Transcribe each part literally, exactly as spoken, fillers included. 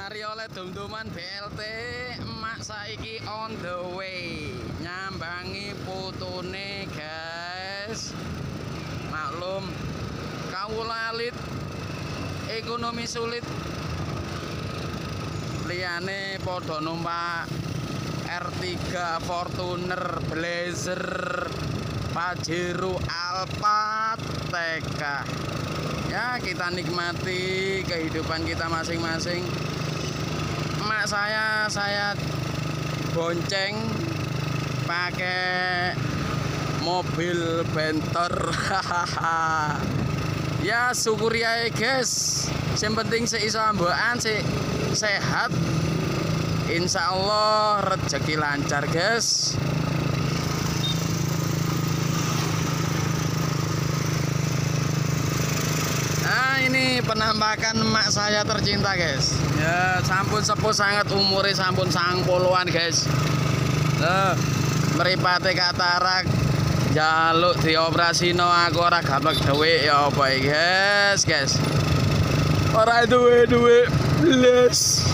Sari oleh dum-duman B L T, emak saiki on the way nyambangi putune guys. Maklum kawula alit, ekonomi sulit, liyane podo numpak R tiga Fortuner, Blazer, Pajero, Alphard, T K. Ya, kita nikmati kehidupan kita masing-masing. Emak saya saya bonceng pakai mobil bentor. Ya syukuri aja guys, yang penting seiso ambokan sih sehat, insya Allah rezeki lancar guys. Nah ini penampakan emak saya tercinta guys. Ya sampun sepuh sangat, umurnya sampun sang puluhan guys. Nah, meripate katarak, jaluk dioperasi no aku ora gablek duit ya apa iki guys guys. Ora duwe duwe blas.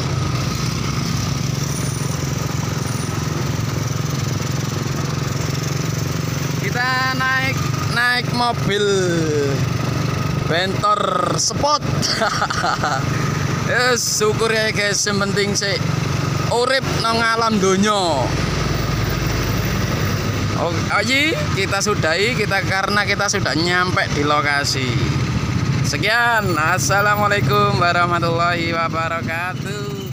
Kita naik naik mobil bentor sport. Yes, syukur ya guys, yang penting sih urip nang alam donya. Oh, aji kita sudahi kita karena kita sudah nyampe di lokasi. Sekian, assalamualaikum warahmatullahi wabarakatuh.